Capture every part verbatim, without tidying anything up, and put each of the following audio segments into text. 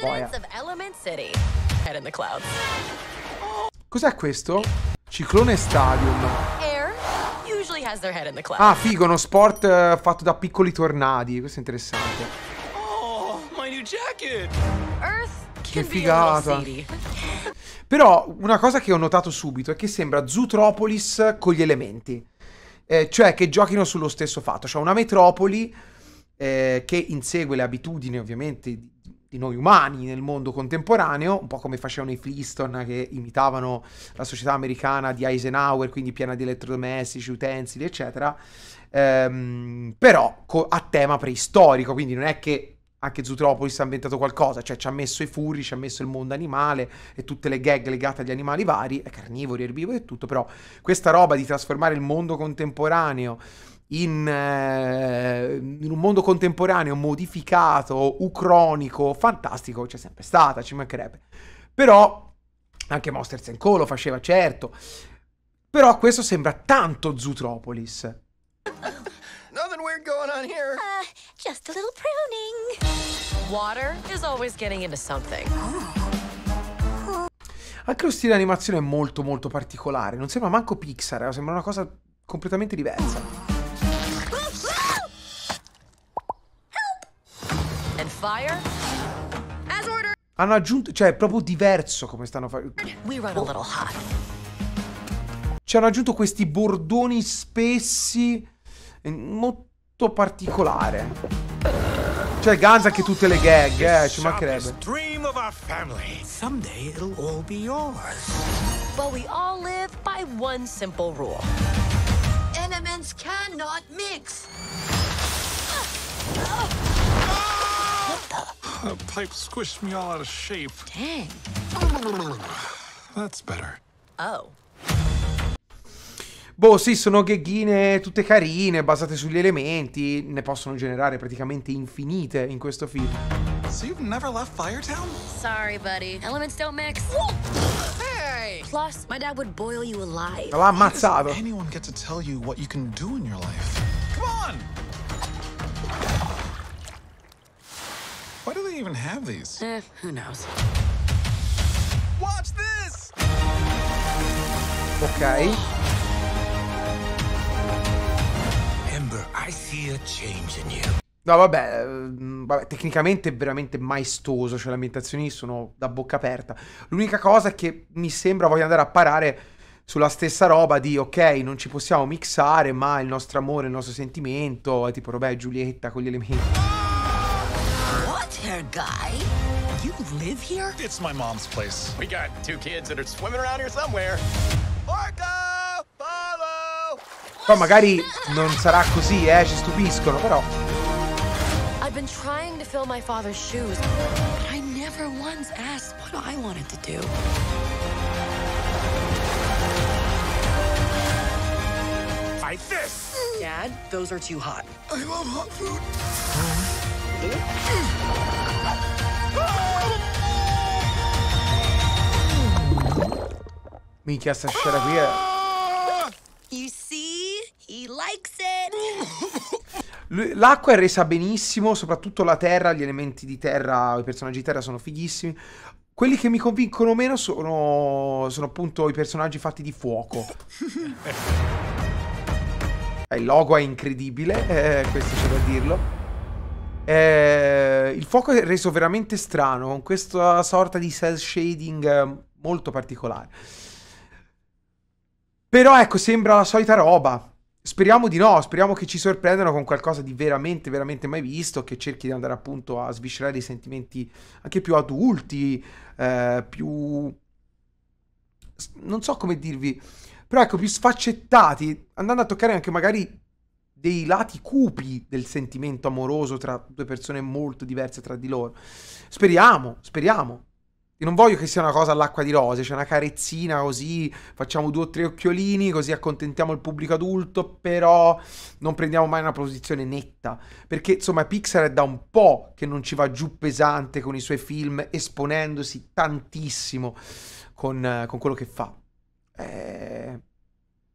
boia. Cos'è questo? Ciclone Stadium. Ah, figo, uno sport uh, fatto da piccoli tornadi. Questo è interessante. Oh, my new jacket. Che figata. Però una cosa che ho notato subito è che sembra Zootropolis con gli elementi. Eh, cioè che giochino sullo stesso fatto. C'è una metropoli eh, che insegue le abitudini ovviamente di, di noi umani nel mondo contemporaneo, un po' come facevano i Flintstone che imitavano la società americana di Eisenhower, quindi piena di elettrodomestici, utensili, eccetera. Ehm, però a tema preistorico, quindi non è che anche Zootropolis ha inventato qualcosa, cioè ci ha messo i furri, ci ha messo il mondo animale e tutte le gag legate agli animali vari, carnivori, erbivori e tutto, però questa roba di trasformare il mondo contemporaneo in, eh, in un mondo contemporaneo modificato, ucronico, fantastico, c'è sempre stata, ci mancherebbe. Però anche Monsters and Co lo faceva, certo, però questo sembra tanto Zootropolis. Nothing weird going on here. Uh, just a little pruning. Water is always getting into something. Anche lo stile animazione è molto molto particolare. Non sembra manco Pixar, eh? Sembra una cosa completamente diversa. And fire? As ordered. Hanno aggiunto, cioè è proprio diverso come stanno facendo. We run a little hot. Ci hanno aggiunto questi bordoni spessi, molto particolare. Cioè Guns anche tutte le gag, eh, ci mancherebbe. Dream of our family. Someday it'll all be yours. But we all live by one simple rule. Elements cannot mix. The pipe squished me all out of shape. Dang. That's better. Oh. Boh, sì, sono gheghine tutte carine, basate sugli elementi, ne possono generare praticamente infinite in questo film. So you've never left Firetown? Sorry, buddy. Elements don't mix. Hey! Plus, my dad would boil you alive. L'ha ammazzato. Does anyone get to tell you what you can do in your life? Come on! Why do they even have these? Eh, who knows? Watch this. Ok. I see a change in you. No, vabbè, vabbè, tecnicamente è veramente maestoso, cioè le ambientazioni sono da bocca aperta. L'unica cosa è che mi sembra voglia andare a parare sulla stessa roba di, ok, non ci possiamo mixare, ma il nostro amore, il nostro sentimento, è tipo Romeo e Giulietta con gli elementi. What, hair guy? You live here? It's my mom's place. We got two kids that are swimming around here somewhere. Orco! Follow! Poi magari non sarà così, eh, ci stupiscono, però. I've been trying to fill my father's shoes, but I never once asked what I wanted to do. Like this. Dad, those are too hot. I love hot food. Minchia, sta scena qui è... You see? He likes it. L'acqua è resa benissimo, soprattutto la terra, gli elementi di terra, i personaggi di terra sono fighissimi. Quelli che mi convincono meno sono, sono appunto i personaggi fatti di fuoco. eh, il logo è incredibile, eh, questo c'è da dirlo. Eh, il fuoco è reso veramente strano, con questa sorta di cel shading molto particolare. Però ecco, sembra la solita roba. Speriamo di no, speriamo che ci sorprendano con qualcosa di veramente, veramente mai visto, che cerchi di andare appunto a sviscerare dei sentimenti anche più adulti, eh, più... non so come dirvi, però ecco, più sfaccettati, andando a toccare anche magari dei lati cupi del sentimento amoroso tra due persone molto diverse tra di loro. Speriamo, speriamo. Io non voglio che sia una cosa all'acqua di rose, c'è una carezzina così, facciamo due o tre occhiolini, così accontentiamo il pubblico adulto, però non prendiamo mai una posizione netta. Perché, insomma, Pixar è da un po' che non ci va giù pesante con i suoi film, esponendosi tantissimo con, con quello che fa. Eh...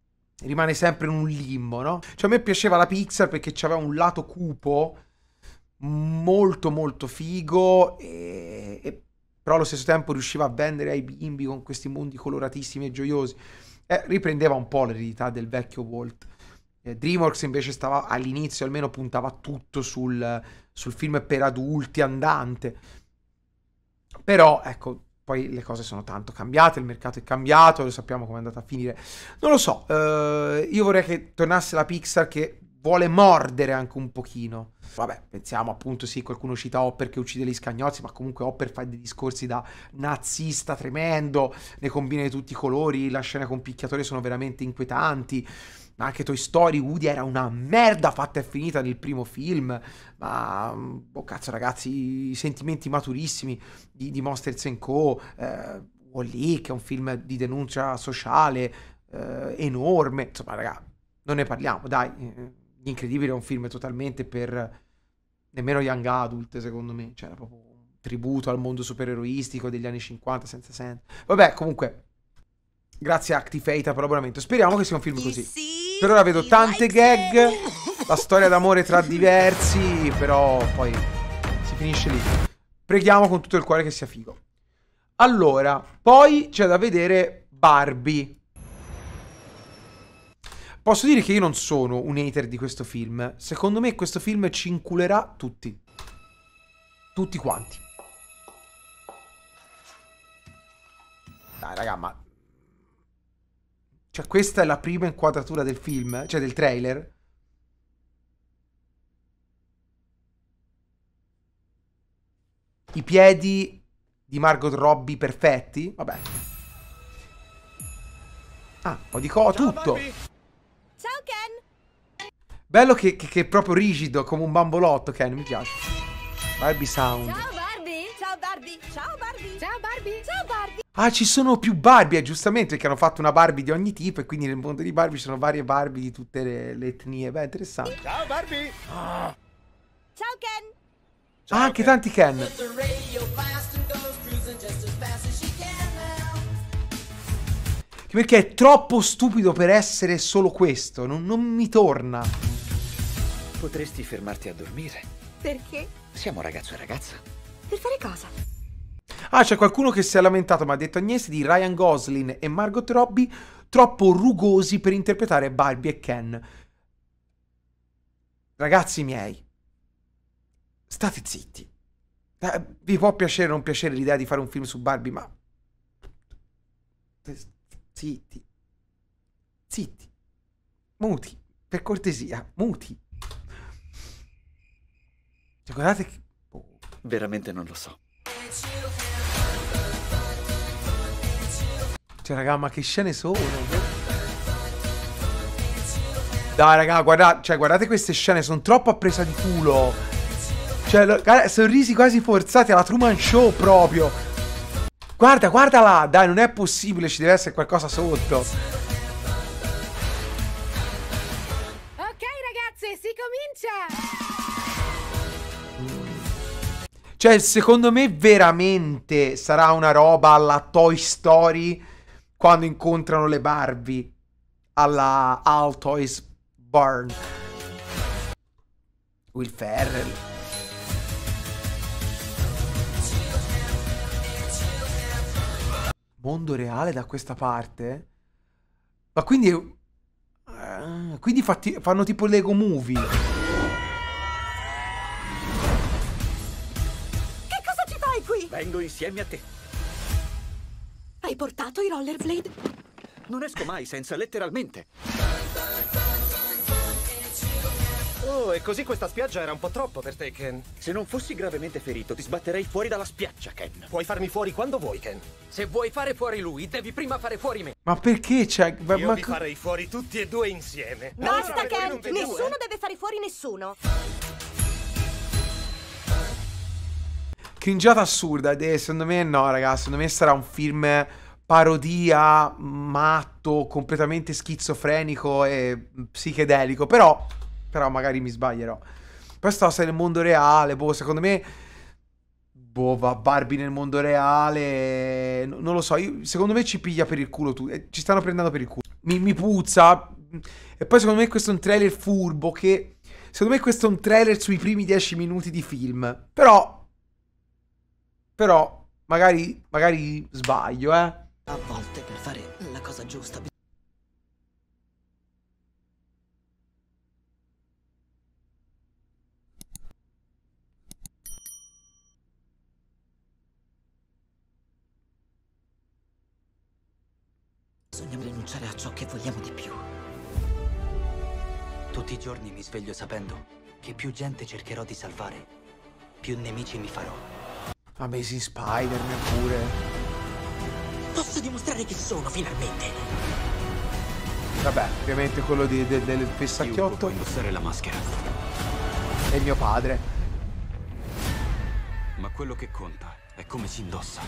Rimane sempre in un limbo, no? Cioè, a me piaceva la Pixar perché c'aveva un lato cupo molto molto figo, e, e però allo stesso tempo riusciva a vendere ai bimbi con questi mondi coloratissimi e gioiosi. Eh, riprendeva un po' l'eredità del vecchio Walt. eh, DreamWorks invece stava, all'inizio almeno, puntava tutto sul, sul film per adulti andante, però ecco, poi le cose sono tanto cambiate, il mercato è cambiato, lo sappiamo come è andata a finire. Non lo so, eh, io vorrei che tornasse la Pixar, che vuole mordere anche un pochino. Vabbè, pensiamo appunto, sì, qualcuno cita Hopper che uccide gli scagnozzi, ma comunque Hopper fa dei discorsi da nazista tremendo, ne combina di tutti i colori, la scena con picchiatori sono veramente inquietanti. Ma anche Toy Story, Woody era una merda fatta e finita nel primo film. Ma, oh cazzo ragazzi, i sentimenti maturissimi di, di Monsters and Co. eh, Wall-E, che è un film di denuncia sociale eh, enorme. Insomma, raga, non ne parliamo, dai. Gli Incredibili è un film totalmente per nemmeno young adult, secondo me. Cioè, era proprio un tributo al mondo supereroistico degli anni cinquanta senza senso. Vabbè, comunque, grazie a Actifate per l'abbonamento. Speriamo che sia un film così. Per ora vedo tante gag, la storia d'amore tra diversi, però poi si finisce lì. Preghiamo con tutto il cuore che sia figo. Allora, poi c'è da vedere Barbie. Posso dire che io non sono un hater di questo film. Secondo me questo film ci inculerà tutti. Tutti quanti. Dai, raga, ma... Cioè, questa è la prima inquadratura del film, cioè del trailer. I piedi di Margot Robbie perfetti. Vabbè. Ah, un po' di co, tutto. Ciao Ken! Bello che, che, che è proprio rigido, come un bambolotto, Ken, mi piace. Barbie Sound. Ciao Barbie! Ciao Barbie! Ciao Barbie! Ciao Barbie! Ciao Barbie! Ah, ci sono più Barbie, eh, giustamente, perché hanno fatto una Barbie di ogni tipo, e quindi nel mondo di Barbie ci sono varie Barbie di tutte le, le etnie. Beh, interessante. Ciao Barbie! Ciao Ken! Ah, anche tanti Ken. Perché è troppo stupido per essere solo questo. Non, non mi torna. Potresti fermarti a dormire. Perché? Siamo ragazzo e ragazza. Per fare cosa? Ah, c'è qualcuno che si è lamentato, ma ha detto Agnese, di Ryan Gosling e Margot Robbie troppo rugosi per interpretare Barbie e Ken. Ragazzi miei, state zitti. Eh, vi può piacere o non piacere l'idea di fare un film su Barbie, ma... Zitti. Zitti. Muti. Per cortesia. Muti. Cioè, guardate che... Oh. Veramente non lo so. Cioè, raga, ma che scene sono? Dai, raga, guarda, cioè, guardate queste scene, sono troppo a presa di culo. Cioè, lo, guarda, sorrisi quasi forzati alla Truman Show proprio. Guarda, guarda là, dai, non è possibile, ci deve essere qualcosa sotto. Ok ragazze, si comincia! Cioè, secondo me veramente sarà una roba alla Toy Story quando incontrano le Barbie alla All Toys Barn. Will Ferrell. Mondo reale da questa parte? Ma quindi... Uh, quindi fatti, fanno tipo Lego Movie. Che cosa ci fai qui? Vengo insieme a te. Hai portato i rollerblade? Non esco mai senza, letteralmente. Oh, e così questa spiaggia era un po' troppo per te, Ken. Se non fossi gravemente ferito, ti sbatterei fuori dalla spiaggia, Ken. Puoi farmi fuori quando vuoi, Ken. Se vuoi fare fuori lui, devi prima fare fuori me. Ma perché c'è... Ma, Io ma vi co- farei fuori tutti e due insieme. Basta Allora, Ken! non vedi Nessuno due? deve fare fuori nessuno! Cringiata assurda, ed è, secondo me no, ragazzi, secondo me sarà un film parodia, matto, completamente schizofrenico e psichedelico, però, però magari mi sbaglierò. Poi sto nel mondo reale, boh, secondo me, boh, va Barbie nel mondo reale, n- non lo so, io, secondo me ci piglia per il culo tu, eh, ci stanno prendendo per il culo, mi, mi puzza, e poi secondo me questo è un trailer furbo che... Secondo me questo è un trailer sui primi dieci minuti di film. Però... Però... Magari... Magari sbaglio, eh. A volte per fare la cosa giusta bisogna rinunciare a ciò che vogliamo di più. Tutti i giorni mi sveglio sapendo che più gente cercherò di salvare, più nemici mi farò. Amazing Spider-Man pure. Posso dimostrare chi sono finalmente. Vabbè, ovviamente quello di, de, del pessacchiotto. Può indossare la maschera. È mio padre. Ma quello che conta è come si indossa.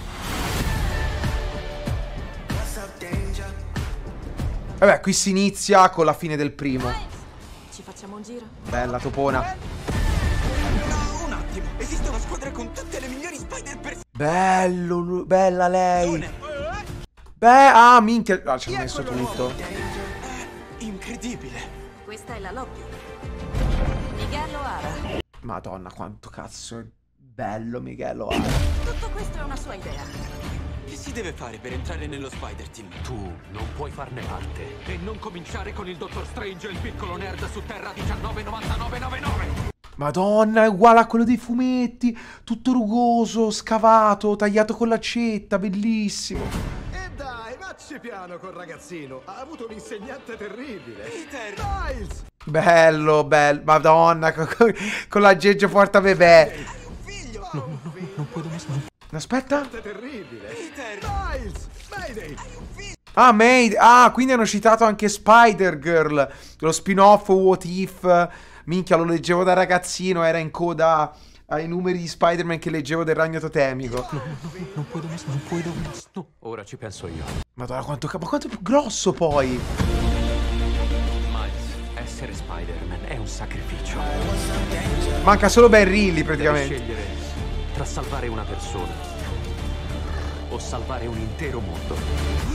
Vabbè, qui si inizia con la fine del primo. Ci facciamo un giro? Bella topona. No, un attimo. Esiste una squadra con tutte le migliori Spider per... Bello, bella lei. Beh, ah, minchia. Ah, ci hanno messo tutto. Incredibile. Questa è la lobby. Miguel O'Hara. Madonna, quanto cazzo è bello Miguel O'Hara. Tutto questo è una sua idea. Che si deve fare per entrare nello Spider-Team? Tu non puoi farne parte. E non cominciare con il Dottor Strange e il piccolo nerd su Terra diciannove novantanove novantanove. Madonna, è uguale a quello dei fumetti. Tutto rugoso, scavato, tagliato con l'accetta, bellissimo. E dai, vacci piano col ragazzino. Ha avuto un insegnante terribile. Peter! Miles! Bello, bello. Madonna, con, con la Gegge porta bebè. Figlio! No, no, no, non puedo más. Aspetta. Terribile. Peter! Miles! Mayday! Ah, Maid. Ah, quindi hanno citato anche Spider-Girl. Lo spin-off What If. Minchia, lo leggevo da ragazzino. Era in coda ai numeri di Spider-Man che leggevo del Ragno Totemico. No, no, no, non puedo más, non puedo más. No, ora ci penso io. Madonna, quanto, ma quanto è più grosso poi. Miles, essere Spider-Man è un sacrificio. Manca solo Ben Reilly praticamente. Devi scegliere tra salvare una persona o salvare un intero mondo.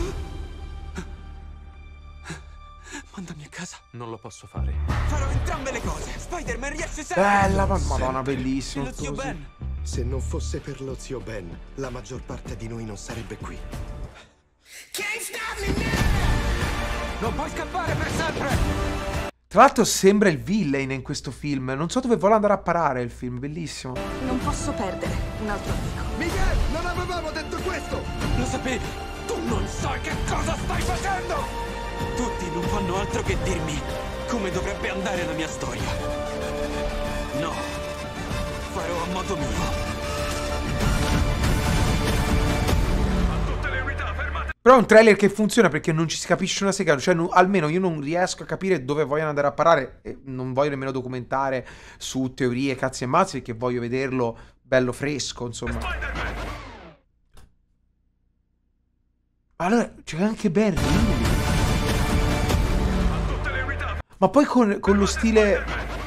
Mandami a casa. Non lo posso fare. Farò entrambe le cose. Spider-Man riesce sempre. Bella, ma madonna, bellissimo. Lo zio così. Ben. Se non fosse per lo zio Ben, la maggior parte di noi non sarebbe qui. Non puoi scappare per sempre. Tra l'altro sembra il villain in questo film. Non so dove vuole andare a parare il film, bellissimo. Non posso perdere un altro amico. Miguel, non avevamo detto questo! Lo sapevi? Tu non sai che cosa stai facendo! Tutti non fanno altro che dirmi come dovrebbe andare la mia storia. No, farò a modo mio. Però è un trailer che funziona perché non ci si capisce una sega. Cioè, non, almeno io non riesco a capire dove vogliono andare a parare. E non voglio nemmeno documentare su teorie, cazzi e mazzi, perché voglio vederlo bello fresco, insomma. Allora, c'è anche Ben Reilly. Ma poi con, con lo stile...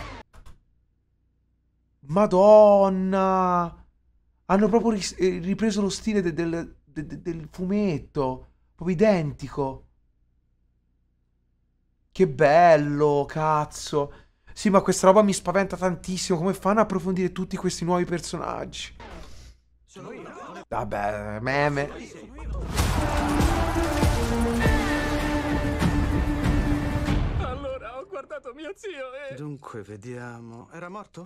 Madonna! Hanno proprio ris- ripreso lo stile de- del, de- de- del fumetto. Proprio identico. Che bello, cazzo. Sì, ma questa roba mi spaventa tantissimo. Come fanno a approfondire tutti questi nuovi personaggi? Vabbè, meme. Allora ho guardato mio zio e... Dunque, vediamo. Era morto?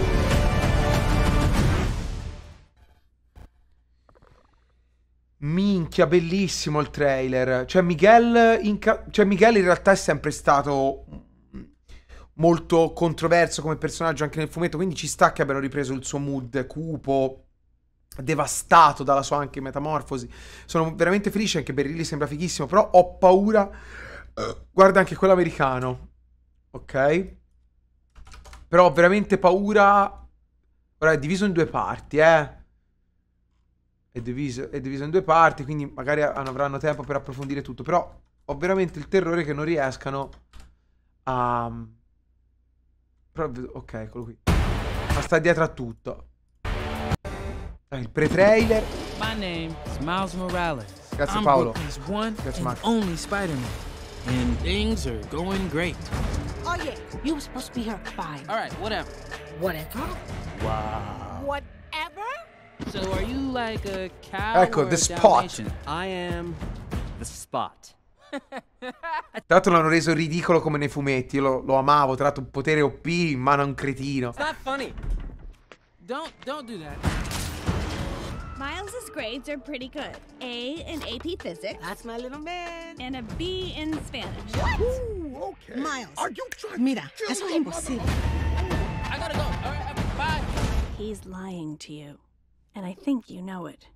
Minchia, bellissimo il trailer. Cioè Miguel in, ca- cioè, Miguel in realtà è sempre stato molto controverso come personaggio anche nel fumetto, quindi ci sta che abbiano ripreso il suo mood cupo, devastato dalla sua anche metamorfosi. Sono veramente felice, anche Berilli sembra fighissimo, però ho paura. Guarda anche quello americano. Ok? Però ho veramente paura. Ora è diviso in due parti, eh. È diviso, è diviso in due parti, quindi magari avranno tempo per approfondire tutto. Però ho veramente il terrore che non riescano a... Però, ok, eccolo qui. Ma sta dietro a tutto. Eh, il pre-trailer. My name is Miles Morales. Grazie I'm Paolo. Brooklyn's one Grazie and Marco. only Spider-Man. And things are going great. Oh yeah, you were supposed to be here at five. All right, whatever. Whatever. Wow. Whatever. So are you like a cow Ecco, or the a spot. Dalmatian? I am the spot. Tra l'altro l'hanno reso ridicolo come nei fumetti. Io lo, lo amavo. Tra l'altro un potere O P in mano a un cretino. It's not funny. Don't don't do that. Miles's grades are pretty good. A in A P Physics. That's my little man. And a B in Spanish. What? Ooh, okay. Miles. Are you trying Mira, to eso es imposible. I gotta go. All right, bye. He's lying to you. And I think you know it.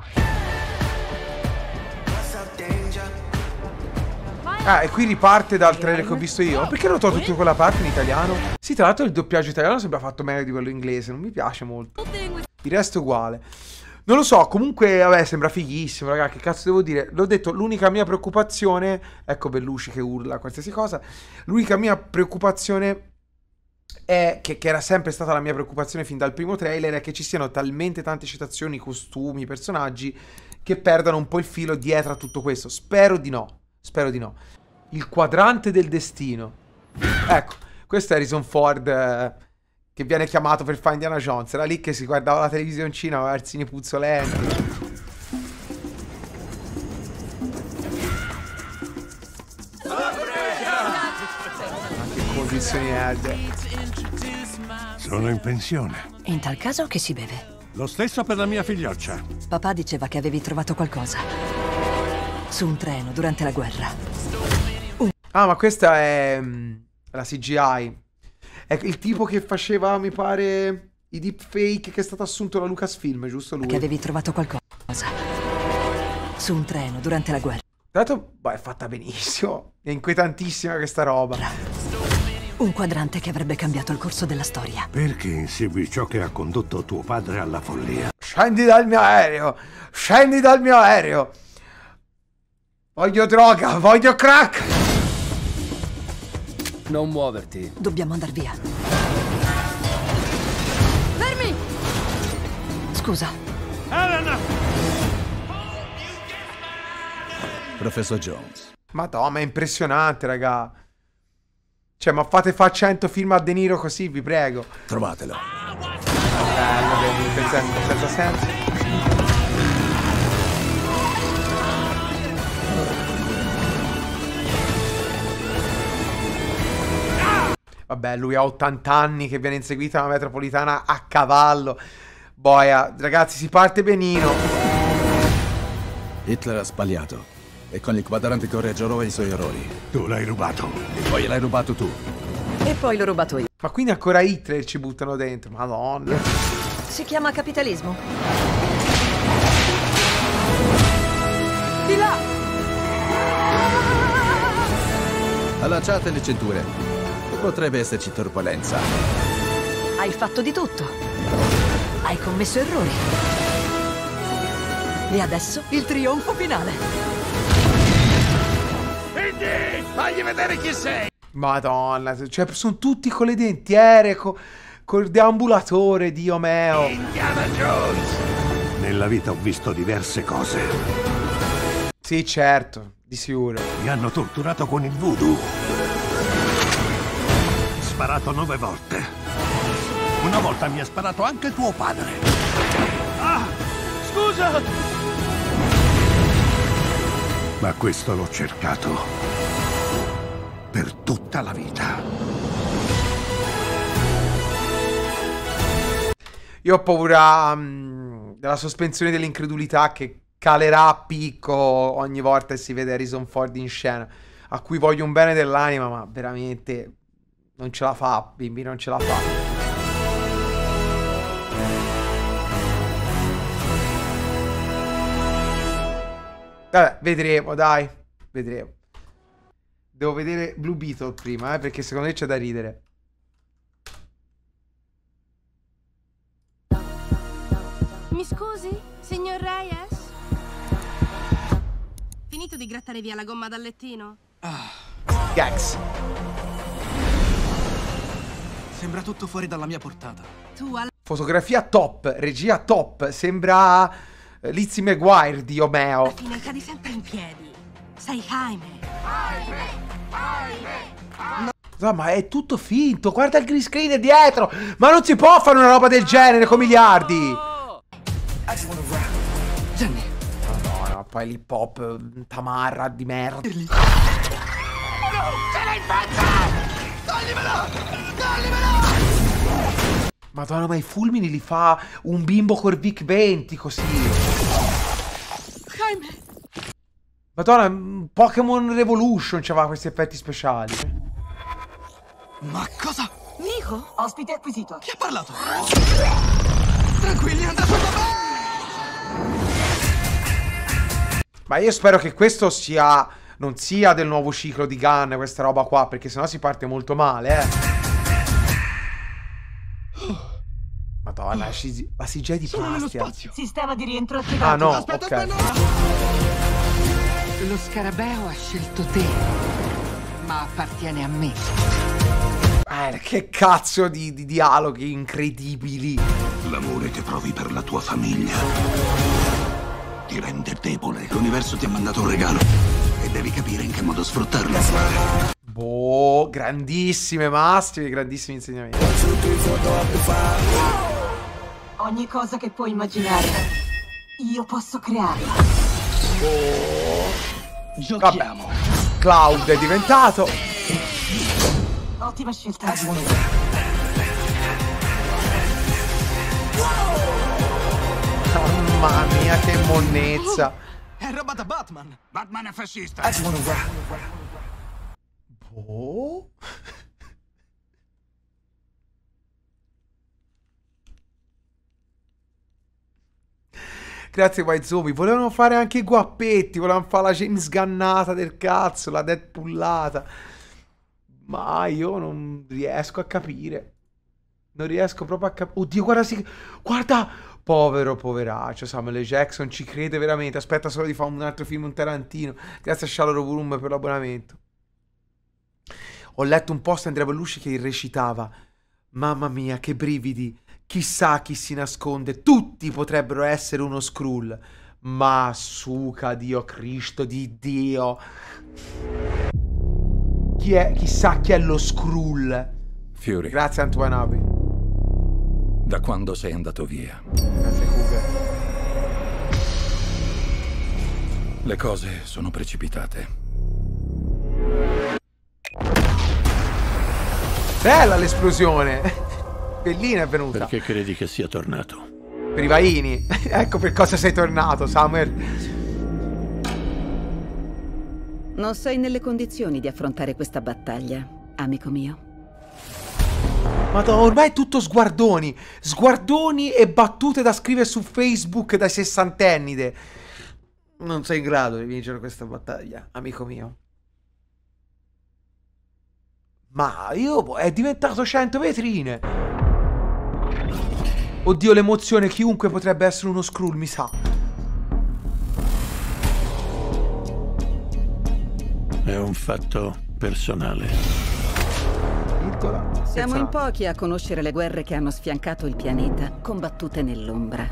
Ah, e qui riparte dal trailer che ho visto io. Perché non ho trovato tutta quella parte in italiano? Sì, tra l'altro il doppiaggio italiano sembra fatto meglio di quello inglese. Non mi piace molto. Il resto è uguale. Non lo so, comunque, vabbè, sembra fighissimo, raga. Che cazzo devo dire? L'ho detto, l'unica mia preoccupazione... Ecco Bellucci che urla, qualsiasi cosa. L'unica mia preoccupazione è... Che, che era sempre stata la mia preoccupazione fin dal primo trailer, è che ci siano talmente tante citazioni, costumi, personaggi, che perdano un po' il filo dietro a tutto questo. Spero di no. Spero di no. Il quadrante del destino. Ecco, questo è Harrison Ford eh, che viene chiamato per fare Indiana Jones. Era lì che si guardava la televisioncina, aveva arsini puzzolenti. Ma che condizioni è? Sono in pensione. In tal caso che si beve? Lo stesso per la mia figlioccia. Papà diceva che avevi trovato qualcosa. Su un treno durante la guerra. Uh. Ah, ma questa è mm, la C G I. È il tipo che faceva, mi pare, i deepfake, che è stato assunto da Lucasfilm, giusto lui? Che avevi trovato qualcosa. Su un treno durante la guerra. Tra l'altro, beh, è fatta benissimo. È inquietantissima questa roba. Un quadrante che avrebbe cambiato il corso della storia. Perché insegui ciò che ha condotto tuo padre alla follia? Scendi dal mio aereo! Scendi dal mio aereo! Voglio droga, voglio crack! Non muoverti. Dobbiamo andar via. Fermi! Scusa. Elena! Professor Jones. Madonna, è impressionante, raga. Cioè, ma fate fa cento film a De Niro così, vi prego. Trovatelo. Bello, senza, senza senso. Vabbè, lui ha ottanta anni che viene inseguito da una metropolitana a cavallo. Boia, ragazzi, si parte benino. Hitler ha sbagliato. E con il quadrante correggerò i suoi errori. Tu l'hai rubato. E poi l'hai rubato tu. E poi l'ho rubato io. Ma quindi ancora Hitler ci buttano dentro. Madonna. Si chiama capitalismo. Di là! Allacciate le cinture. Potrebbe esserci turbolenza. Hai fatto di tutto. Hai commesso errori. E adesso il trionfo finale. Indy, fagli vedere chi sei. Madonna, cioè sono tutti con le dentiere, co col deambulatore, Dio meo. Indiana Jones. Nella vita ho visto diverse cose. Sì, certo, di sicuro. Mi hanno torturato con il voodoo. Sparato nove volte. Una volta mi ha sparato anche tuo padre. Ah, scusa! Ma questo l'ho cercato per tutta la vita. Io ho paura um, della sospensione dell'incredulità che calerà a picco ogni volta che si vede Harrison Ford in scena, a cui voglio un bene dell'anima, ma veramente non ce la fa, bimbi, non ce la fa. Vabbè, vedremo, dai. Vedremo. Devo vedere Blue Beetle prima, eh, perché secondo me c'è da ridere. Mi scusi, signor Reyes? Finito di grattare via la gomma dal lettino? Ah. Gags. Sembra tutto fuori dalla mia portata. Tu al... Fotografia top, regia top. Sembra uh, Lizzie McGuire, Dio meo. Alla fine cadi sempre in piedi. Sei Jaime. Jaime, Jaime, Jaime. No. No, ma è tutto finto. Guarda il green screen dietro. Ma non si può fare una roba del genere con miliardi. Jenny. No, no, poi l'hip hop tamarra di merda. No, ce l'hai in faccia! Togllimelo! Togllimelo! Madonna, ma i fulmini li fa un bimbo col Vic venti così. Jaime. Madonna, Pokémon Revolution c'aveva questi effetti speciali. Ma cosa? Nico, ospite acquisito. Chi ha parlato? Tranquilli, è andato da me! Ma io spero che questo sia... non sia del nuovo ciclo di Gun, questa roba qua, perché sennò si parte molto male, eh. Madonna, la C G I di plastica. Sistema di rientro attivato. Ah no, aspetta, ok. aspetta. Lo scarabeo ha scelto te, ma appartiene a me. Eh, che cazzo di, di dialoghi incredibili. L'amore che provi per la tua famiglia ti rende debole. L'universo ti ha mandato un regalo e devi capire in che modo sfruttarlo. Boh, grandissime maschere, grandissimi insegnamenti. Ogni cosa che puoi immaginare, io posso crearla. Oh. Giochiamo. Vabbè. Cloud è diventato. Ottima scelta. Mamma mia, che monnezza. È roba da Batman. Batman è fascista. Boh. Grazie White Zombie. Volevano fare anche i guappetti. Volevano fare la James Gannata del cazzo, la Deadpoolata. Ma io non riesco a capire. Non riesco proprio a capire. Oddio, guarda, si... guarda. Povero, poveraccio. Samuel L. Jackson ci crede veramente. Aspetta solo di fare un altro film, un Tarantino. Grazie a Shallow Room per l'abbonamento. Ho letto un post di Andrea Bellusci che recitava: mamma mia, che brividi. Chissà chi si nasconde. Tutti potrebbero essere uno Skrull. Ma suca, Dio Cristo di Dio. Chi è? Chissà chi è lo Skrull. Fury. Grazie Antoine Abi. Da quando sei andato via. Grazie Cougar. Le cose sono precipitate. Bella l'esplosione. Bellina è venuta. Perché credi che sia tornato? Per i vaini. Ecco per cosa sei tornato, Samuel. Non sei nelle condizioni di affrontare questa battaglia, amico mio. Madonna, ormai è tutto sguardoni. Sguardoni e battute da scrivere su Facebook dai sessantenni. De... Non sei in grado di vincere questa battaglia, amico mio. Ma io... è diventato cento vetrine. Oddio, l'emozione, chiunque potrebbe essere uno Skrull, mi sa. È un fatto personale. Piccola. Siamo in pochi a conoscere le guerre che hanno sfiancato il pianeta, combattute nell'ombra.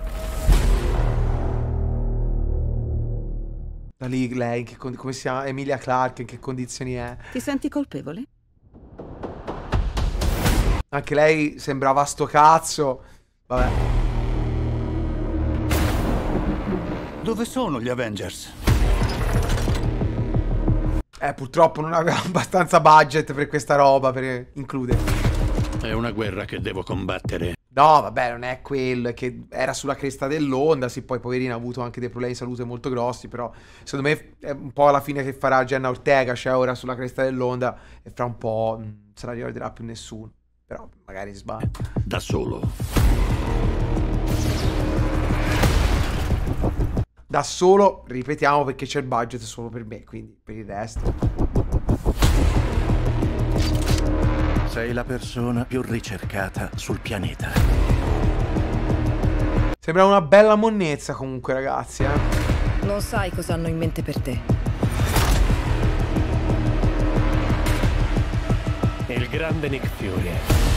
Da lì lei, che come si chiama? Emilia Clarke, in che condizioni è? Ti senti colpevole? Anche lei sembrava sto cazzo. Vabbè. Dove sono gli Avengers? Eh, purtroppo non aveva abbastanza budget per questa roba, per includere. È una guerra che devo combattere. No, vabbè, non è quello, è che era sulla cresta dell'onda, sì, poi poverino ha avuto anche dei problemi di salute molto grossi, però secondo me è un po' alla fine che farà Jenna Ortega, cioè ora sulla cresta dell'onda e fra un po' non se la ricorderà più nessuno, però magari sbaglio. Da solo. Da solo, ripetiamo, perché c'è il budget solo per me, quindi per il resto. Sei la persona più ricercata sul pianeta. Sembra una bella monnezza comunque, ragazzi, eh. Non sai cosa hanno in mente per te. Il grande Nick Fury.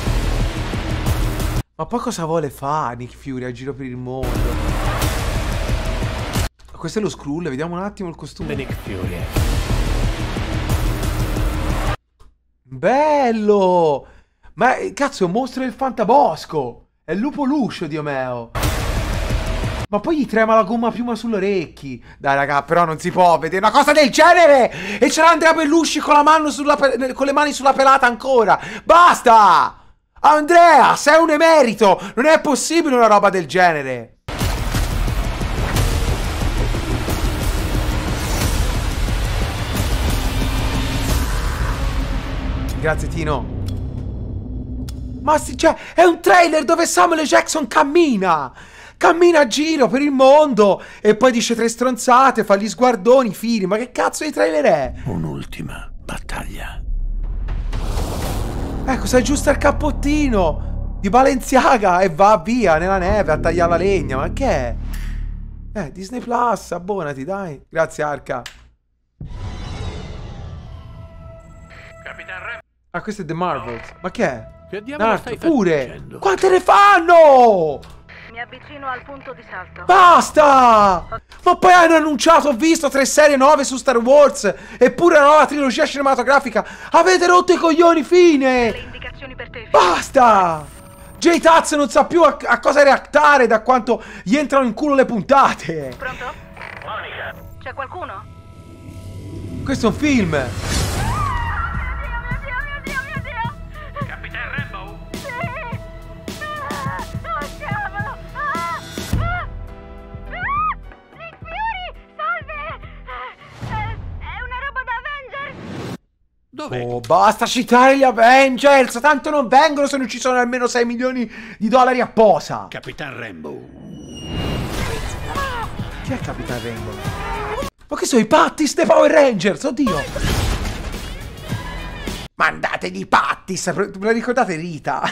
Ma poi cosa vuole fare Nick Fury a giro per il mondo? Questo è lo Skrull, vediamo un attimo il costume. Nick Fury. Bello! Ma cazzo, è un mostro del fantabosco! È il lupo luscio, Dio mio! Ma poi gli trema la gomma piuma sulle orecchi. Dai, raga, però non si può vedere una cosa del genere! E c'era Andrea Bellusci con, la mano sulla con le mani sulla pelata ancora! Basta! Andrea, sei un emerito! Non è possibile una roba del genere! Grazie, Tino. Ma sì, cioè, è un trailer dove Samuel Jackson cammina! Cammina a giro per il mondo e poi dice tre stronzate, fa gli sguardoni, fini. Ma che cazzo di trailer è? Un'ultima battaglia. Ecco, si aggiusta il cappottino di Balenciaga e va via nella neve a tagliare la legna. Ma che è? Eh, Disney Plus, abbonati, dai. Grazie, Arca. Ah, questo è The Marvels. Ma che è? Che diavolo stai pure. facendo? Quante ne fanno? Mi avvicino al punto di salto. Basta! Ma poi hanno annunciato, ho visto tre serie nuove su Star Wars, eppure la nuova trilogia cinematografica. Avete rotto i coglioni, fine! Le indicazioni per te. Basta! J-Taz non sa più a, a cosa reactare da quanto gli entrano in culo le puntate. Pronto? Monica. C'è qualcuno? Questo è un film. Dov'è? Oh, basta citare gli Avengers, tanto non vengono se non ci sono almeno sei milioni di dollari a posa. Capitan Rainbow. Chi è Capitan Rainbow? Ma che sono i Pattis dei Power Rangers, oddio. Mandate di Pattis, ve la ricordate Rita?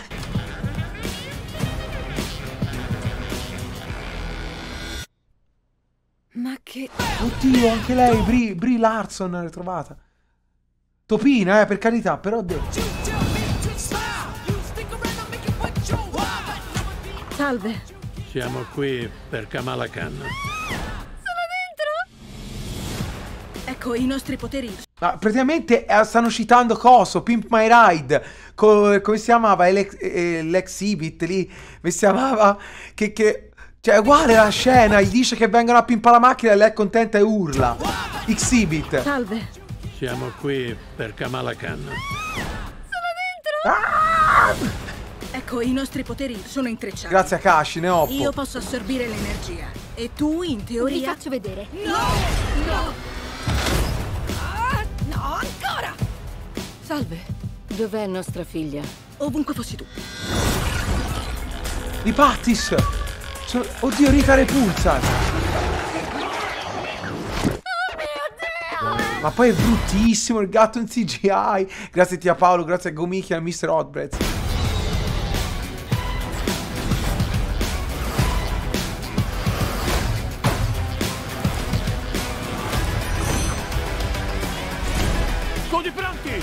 Ma che... Oddio, anche lei, Brie, Brie Larson l'ho trovata. Topina, eh, per carità, però... Salve. Siamo qui per Kamala Khan. Sono dentro! Ecco i nostri poteri. Ma praticamente eh, stanno citando coso, Pimp My Ride, co come si chiamava, l'exhibit lì, come si chiamava, che... che... Cioè, è uguale la scena, gli dice che vengono a pimpare la macchina e lei è contenta e urla. Exhibit. Salve. Siamo qui per Kamala Khan. Sono dentro! Ah! Ecco, i nostri poteri sono intrecciati. Grazie a Kashi, ne ho. Io posso assorbire l'energia. E tu, in teoria... Vi faccio vedere. No! No! Ah, no, ancora! Salve. Dov'è nostra figlia? Ovunque fossi tu. Di Pattis! Sono... Oddio, Rita Repulsa! Ma poi è bruttissimo il gatto in C G I. Grazie a Tia Paolo, grazie a Gomiki e al mister Hotbrez. Scudi pronti!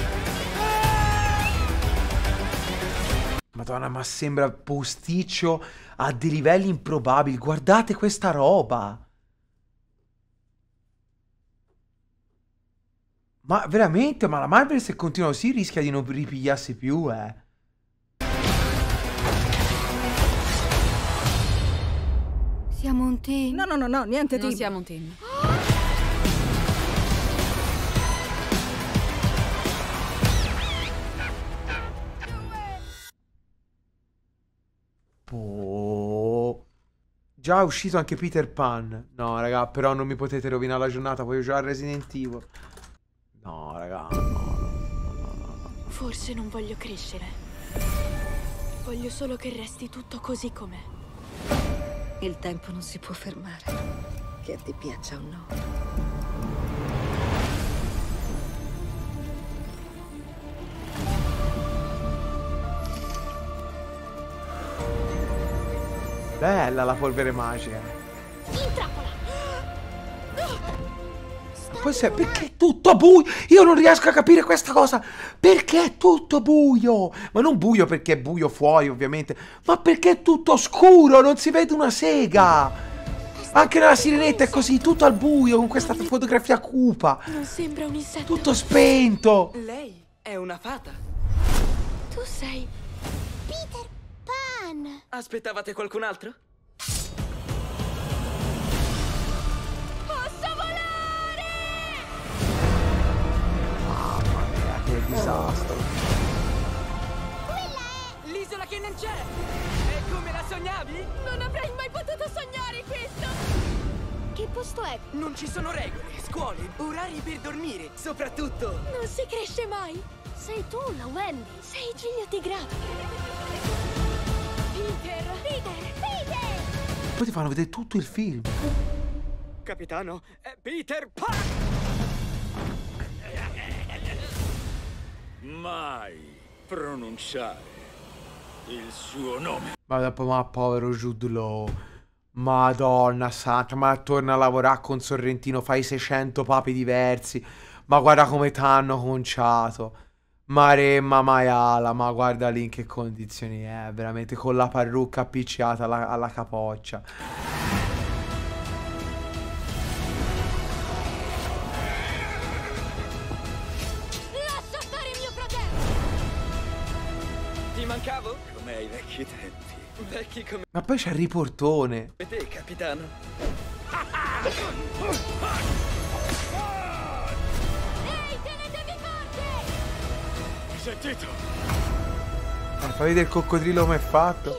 Madonna, ma sembra posticcio a dei livelli improbabili. Guardate questa roba. Ma veramente? Ma la Marvel se continua così rischia di non ripigliarsi più, eh. Siamo un team. No, no, no, no, niente team. Non siamo un team. Oh. Già è uscito anche Peter Pan. No, raga, però non mi potete rovinare la giornata. Voglio giocare a Resident Evil. No, raga, no, no, no, no. Forse non voglio crescere. Voglio solo che resti tutto così com'è. Il tempo non si può fermare, che ti piaccia o no. Bella la polvere magica. Intrappola! Poi se, perché è tutto buio? Io non riesco a capire questa cosa. Perché è tutto buio? Ma non buio perché è buio fuori, ovviamente. Ma perché è tutto scuro? Non si vede una sega. Anche nella Sirenetta è così, tutto al buio, con questa fotografia cupa. Non sembra un insetto. Tutto spento. Lei è una fata. Tu sei Peter Pan. Aspettavate qualcun altro? Posso volare! Mamma mia, che disastro. Quella è l'isola che non c'è. E come la sognavi? Non avrei mai potuto sognare questo. Che posto è? Non ci sono regole, scuole, orari per dormire, soprattutto. Non si cresce mai. Sei tu, la Wendy. Sei Giglio Tigrato. Peter! Peter! Peter! Poi ti fanno vedere tutto il film. Capitano, è Peter Pan! Mai pronunciare il suo nome. Ma dopo, ma povero Jude Law. Madonna santa, ma torna a lavorare con Sorrentino, fai seicento papi diversi. Ma guarda come t'hanno conciato. Maremma maiala, ma guarda lì in che condizioni è, veramente, con la parrucca appiccicata alla, alla capoccia. Lascia stare mio fratello! Ti mancavo? Come ai vecchi tempi. Vecchi come Ma poi c'è il riportone. te, capitano. Ehi, tenetevi forte! Hai sentito? Ma fai vedere il coccodrillo come è fatto.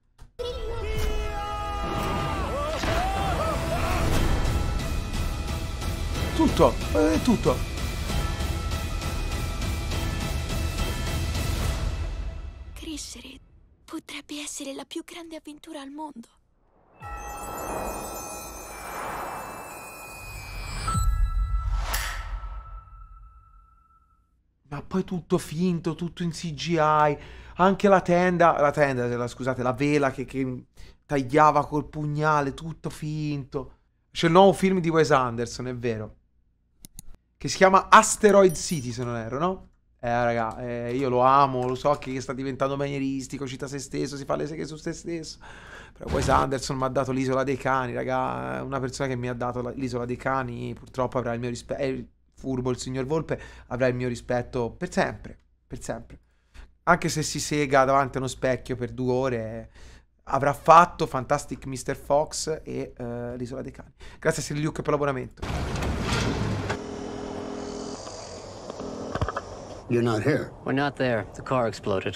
Tutto, eh, tutto. Crescere potrebbe essere la più grande avventura al mondo. Ma poi tutto finto, tutto in C G I. Anche la tenda, la tenda, la, scusate, la vela che, che tagliava col pugnale, tutto finto. C'è il nuovo film di Wes Anderson, è vero, che si chiama Asteroid City, se non erro, no? Eh, raga, eh, io lo amo, lo so che sta diventando manieristico, cita se stesso, si fa le seghe su se stesso. Però Wes Anderson mi ha dato l'Isola dei Cani, raga. Una persona che mi ha dato l'Isola dei Cani purtroppo avrà il mio rispetto. È furbo il signor Volpe, avrà il mio rispetto per sempre, per sempre. Anche se si sega davanti a uno specchio per due ore, avrà fatto Fantastic mister Fox e uh, l'Isola dei Cani. Grazie a Sir Luke per l'abbonamento. You're not here. We're not there. The car exploded.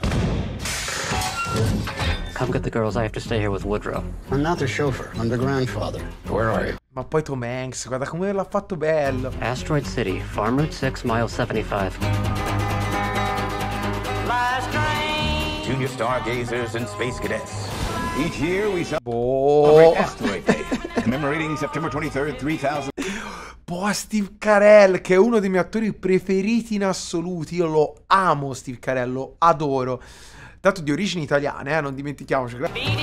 Come get the girls. I have to stay here with Woodrow. I'm not the chauffeur. I'm the grandfather. Where are you? Ma poi Tom Hanks, guarda come l'ha fatto bello. Asteroid City, Farm Route six, mile seventy-five. Last train. Junior stargazers and space cadets. Each year we celebrate Asteroid Day, commemorating September twenty-third, three thousand. Boh, Steve Carell, che è uno dei miei attori preferiti in assoluto. Io lo amo, Steve Carell, lo adoro. Dato di origini italiane, eh, non dimentichiamoci.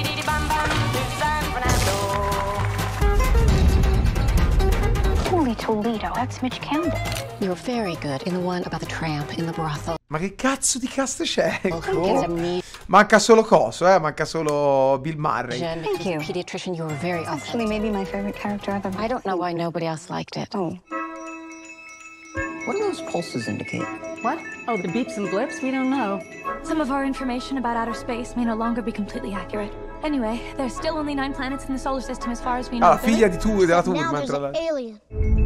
Holy Toledo, that's Mitch Campbell. You're very good in the one about the tramp in the brothel. Ma che cazzo di cast c'è? Oh. Manca solo coso, eh? Manca solo Bill Murray. Thank you. Pediatrician, you were very authentic. Actually, maybe my favorite character ever. I don't know why nobody else liked it. Oh. What do those pulses indicate? What? Oh, the beeps and blips? We don't know. Some of our information about outer space may no longer be completely accurate. Anyway, there's still only nine planets in the solar system as far as we know. Ah, la figlia di tu della turma, tra l'altro. Alien.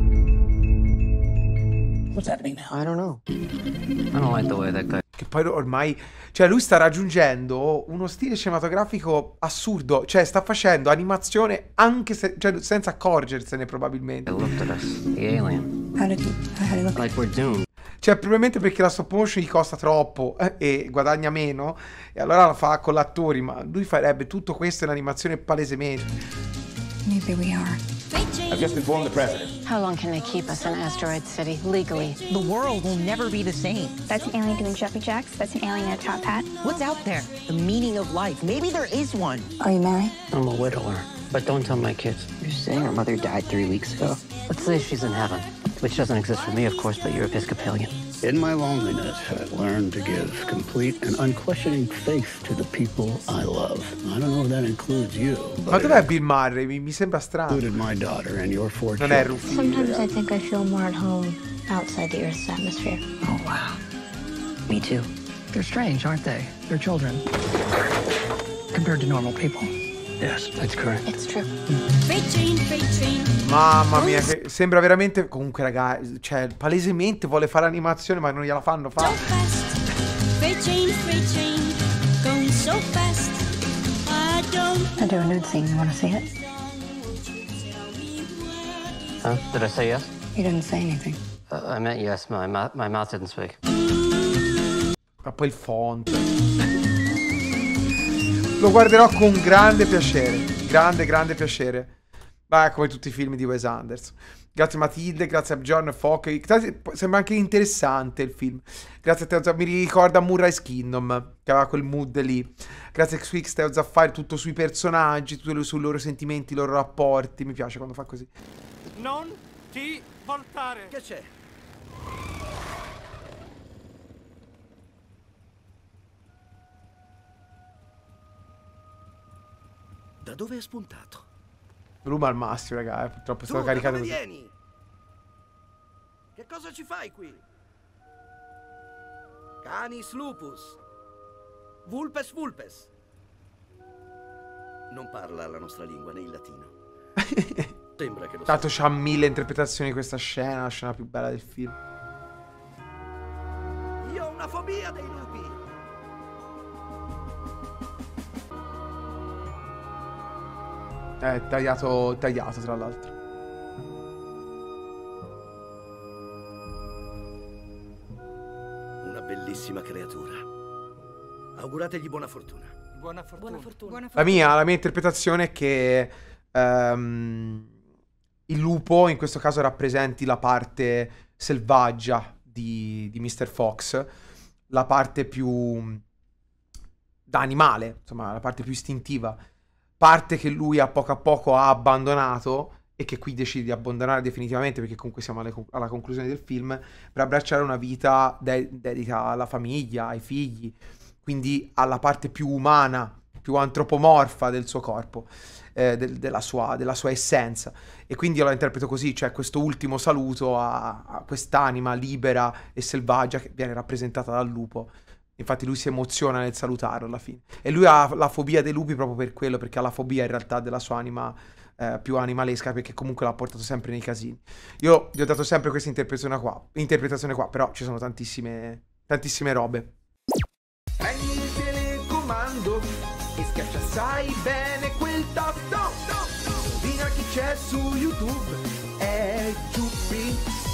What's happening now? I don't know. I don't like the way that guy. Che poi ormai, cioè lui sta raggiungendo uno stile cinematografico assurdo, cioè sta facendo animazione anche se, cioè, senza accorgersene probabilmente. They looked at us, the alien. How did he, how did he look? Like we're doomed. Cioè probabilmente perché la stop motion gli costa troppo eh, e guadagna meno, e allora la fa con l'attori, ma lui farebbe tutto questo in animazione palesemente. Maybe we are. I've just informed the president. How long can they keep us in Asteroid City legally? The world will never be the same. That's an alien doing jumpy jacks. That's an alien in a top hat. What's out there? The meaning of life. Maybe there is one. Are you married? I'm a widower, but don't tell my kids. You're saying her mother died three weeks ago? Let's say she's in heaven, which doesn't exist for me, of course, but you're Episcopalian. In my loneliness, I've learned to give complete and unquestioning faith to the people I love. I don't know if that includes you, Ma dov'è Bill Murray? Mi, mi sembra strano. Included my daughter and your four Non è children. Rufino. Sometimes I think I feel more at home outside the Earth's atmosphere. Oh, wow. Me too. They're strange, aren't they? They're children. Compared to normal people. Yes, that's correct. It's true. Mamma mia, che sembra veramente... Comunque, ragazzi, cioè, palesemente vuole fare animazione, ma non gliela fanno fare. I do a nude scene. You want to see it? Huh? Did I say yes? You didn't say anything. Uh, I meant yes. My, ma my mouth didn't speak. Ma poi il font. Lo guarderò con grande piacere. Grande, grande piacere. Ma come tutti i film di Wes Anderson. Grazie Matilde, grazie a John Fock. Sembra anche interessante il film. Grazie a Teo, mi ricorda Murray's Kingdom, che aveva quel mood lì. Grazie a X-Wix, Teo Zaffari, tutto sui personaggi, tutto sui loro sentimenti, i loro rapporti. Mi piace quando fa così. Non ti voltare. Che c'è? Da dove è spuntato? Luma al massimo, raga, eh. Purtroppo è stato Tu, caricato da dove così. vieni? Che cosa ci fai qui? Canis lupus. Vulpes vulpes. Non parla la nostra lingua, né il latino. Sembra che lo Tanto c'ha mille interpretazioni questa scena, la scena più bella del film. Io ho una fobia dei lupi. Eh, tagliato, tagliato tra l'altro. Una bellissima creatura. Augurategli buona fortuna. Buona fortuna. Buona fortuna. Buona La mia, la mia interpretazione è che um, il lupo in questo caso rappresenti la parte selvaggia di, di mister Fox, la parte più da animale, insomma la parte più istintiva, parte che lui a poco a poco ha abbandonato e che qui decide di abbandonare definitivamente, perché comunque siamo alle, alla conclusione del film, per abbracciare una vita de dedita alla famiglia, ai figli, quindi alla parte più umana, più antropomorfa del suo corpo, eh, del, della, sua, della sua essenza. E quindi io la interpreto così, cioè questo ultimo saluto a, a quest'anima libera e selvaggia che viene rappresentata dal lupo. Infatti lui si emoziona nel salutarlo alla fine. E lui ha la fobia dei lupi proprio per quello, perché ha la fobia in realtà della sua anima eh, più animalesca, perché comunque l'ha portato sempre nei casini. Io gli ho dato sempre questa interpretazione qua, interpretazione qua, però ci sono tantissime, tantissime robe. Prendi il telecomando e schiaccia sai bene quel tasto. Indovina chi c'è su YouTube, è Giuppi.